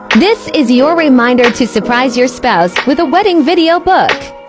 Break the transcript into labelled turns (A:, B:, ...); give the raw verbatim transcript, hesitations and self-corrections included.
A: This is your reminder to surprise your spouse with a wedding video book.